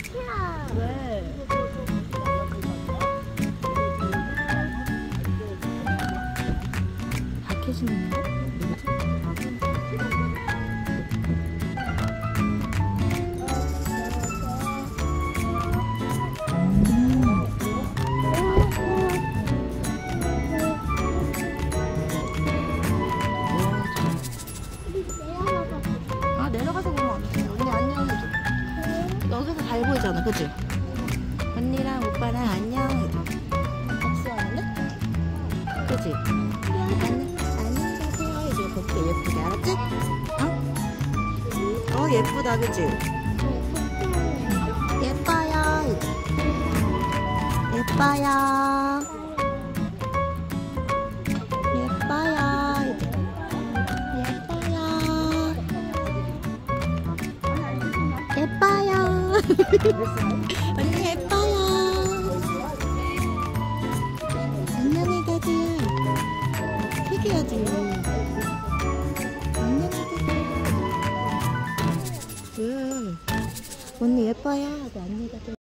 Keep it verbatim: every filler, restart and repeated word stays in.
싫어. 왜? 박혜진인가? 누구지? 아, 내려가서 보면 안 돼. 언니 안녕해줘. 여기서 잘 보이잖아, 그치? 언니랑 오빠랑 안녕해줘. 박수하는데? 그치? 안녕, 안녕히 가세요. 이제 볼게. 예쁘게, 알았지? 어? 어, 예쁘다, 그치? 예뻐요. 예뻐요. 예뻐요. 예뻐요. 예뻐요. 언니 예뻐요. 안녕히 가세요. 튀겨야지. 안녕히 가세요. 응. 언니 예뻐요. 하고 안녕히 가세요.